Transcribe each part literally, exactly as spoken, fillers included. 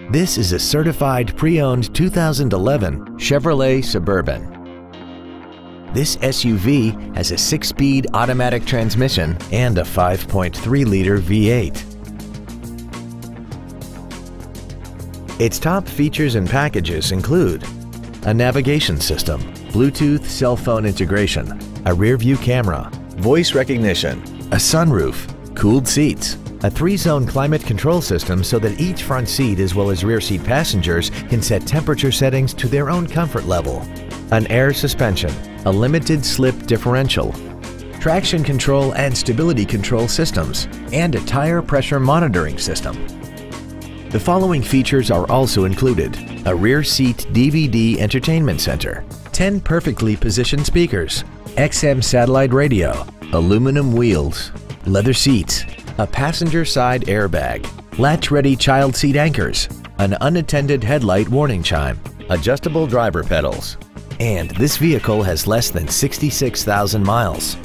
This is a certified pre-owned two thousand eleven Chevrolet Suburban. This S U V has a six-speed automatic transmission and a five point three liter V eight. Its top features and packages include a navigation system, Bluetooth cell phone integration, a rear-view camera, voice recognition, a sunroof, cooled seats, a three-zone climate control system so that each front seat as well as rear seat passengers can set temperature settings to their own comfort level, an air suspension, a limited slip differential, traction control and stability control systems, and a tire pressure monitoring system. The following features are also included: a rear seat D V D entertainment center, ten perfectly positioned speakers, X M satellite radio, aluminum wheels, leather seats, a passenger side airbag, latch-ready child seat anchors, an unattended headlight warning chime, adjustable driver pedals, and this vehicle has less than sixty-six thousand miles.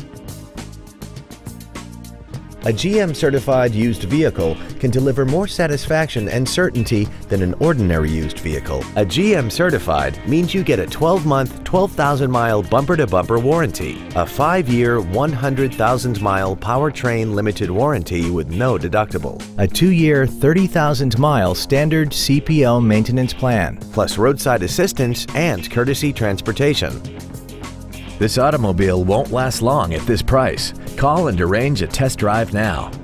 A G M-certified used vehicle can deliver more satisfaction and certainty than an ordinary used vehicle. A G M-certified means you get a twelve month, twelve thousand mile bumper-to-bumper warranty, a five year, one hundred thousand mile powertrain limited warranty with no deductible, a two year, thirty thousand mile standard C P O maintenance plan, plus roadside assistance and courtesy transportation. This automobile won't last long at this price. Call and arrange a test drive now.